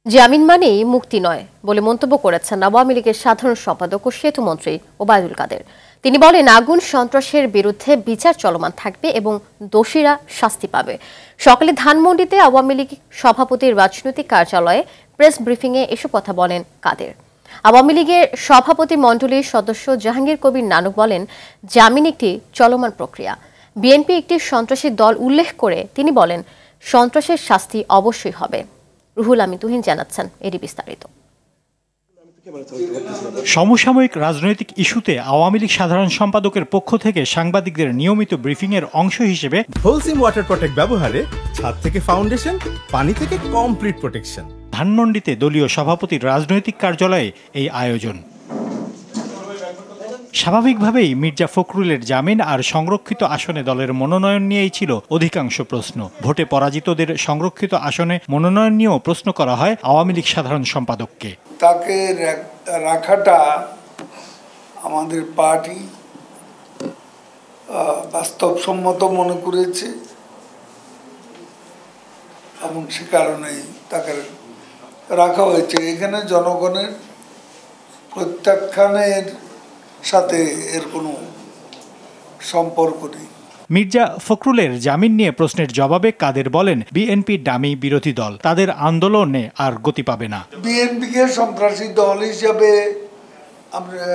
জামিন মানেই মুক্তি নয় বলে মন্তব্য করেছেন আওয়ামী লীগের সাধারণ সম্পাদক ও সেতুমন্ত্রী ওবায়দুল কাদের। তিনি বলেন, আগুন সন্ত্রাসের বিরুদ্ধে বিচার চলমান থাকবে এবং দোষীরা শাস্তি পাবে। সকালে ধানমন্ডিতে আওয়ামী লীগ সভাপতির রাজনৈতিক কার্যালয়ে প্রেস ব্রিফিংয়ে এসব কথা বলেন কাদের। আওয়ামী লীগের সভাপতি মণ্ডলীর সদস্য জাহাঙ্গীর কবির নানক বলেন, জামিন একটি চলমান প্রক্রিয়া। বিএনপি একটি সন্ত্রাসী দল উল্লেখ করে তিনি বলেন, সন্ত্রাসের শাস্তি অবশ্যই হবে। রুহুল আমিন তুহিন জানাচ্ছেন এরই বিস্তারিত। সমসাময়িক রাজনৈতিক ইস্যুতে আওয়ামী লীগ সাধারণ সম্পাদকের পক্ষ থেকে সাংবাদিকদের নিয়মিত ব্রিফিং এর অংশ হিসেবে হোলসিম ওয়াটার প্রোটেক্ট ব্যবহারে ছাদ থেকে ফাউন্ডেশন, পানি থেকে কমপ্লিট প্রোটেকশন। ধানমন্ডিতে দলীয় সভাপতির রাজনৈতিক কার্যালয়ে এই আয়োজন। স্বাভাবিকভাবেই মির্জা ফখরুলের জামিন আর সংরক্ষিত আসনে দলের মনোনয়ন নিয়েই ছিল অধিকাংশ প্রশ্ন। ভোটে পরাজিতদের সংরক্ষিত আসনে মনোনয়ন নিয়েও প্রশ্ন করা হয় আওয়ামী লীগ সাধারণ সম্পাদককে। তাকে রাখাটা আমাদের পার্টি বাস্তবসম্মত মনে করেছে এবং সে কারণেই তাকে রাখা হয়েছে। এখানে জনগণের প্রত্যাখ্যানের সাথে এর কোনো সম্পর্ক নেই। মির্জা ফখরুলের জামিন নিয়ে প্রশ্নের জবাবে কাদের বলেন, বিএনপি ডামি বিরোধী দল, তাদের আন্দোলনে আর গতি পাবে না। বিএনপিকে সন্ত্রাসী দল হিসাবে আমরা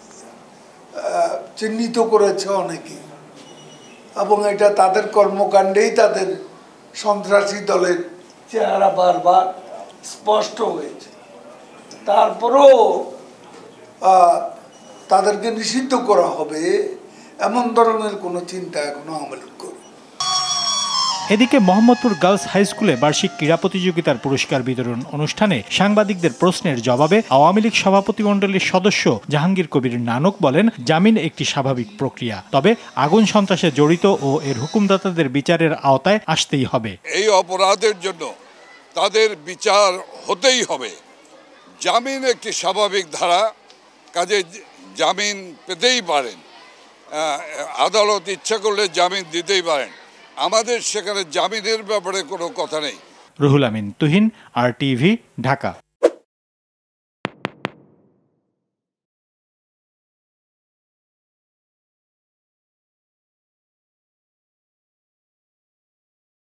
চিহ্নিত করেছে অনেকে এবং এটা তাদের কর্মকাণ্ডেই তাদের সন্ত্রাসী দলের চেহারা বারবার স্পষ্ট হয়েছে। তারপরেও তাদেরকে নিষিদ্ধ করা হবে এমন ধরনের কোনো চিন্তা এখনো আওয়ামী লীগ করে। এদিকে মোহাম্মদপুর গার্লস হাই স্কুলে বার্ষিক ক্রীড়া প্রতিযোগিতার পুরস্কার বিতরণ অনুষ্ঠানে সাংবাদিকদের প্রশ্নের জবাবে আওয়ামী লীগ সভাপতিমণ্ডলীর সদস্য জাহাঙ্গীর কবির নানক বলেন, জামিন একটি স্বাভাবিক প্রক্রিয়া, তবে আগুন সন্ত্রাসে জড়িত ও এর হুকুমদাতাদের বিচারের আওতায় আসতেই হবে। এই অপরাধের জন্য তাদের বিচার হতেই হবে। জামিন একটি স্বাভাবিক ধারা, কাজে জামিন পেতেই পারেন, আদালত ইচ্ছা করলে জামিন দিতেই পারেন। আমাদের সেখানে জামিনের ব্যাপারে কোনো কথা নেই। রুহুল আমিন তুহিন, RTV, ঢাকা।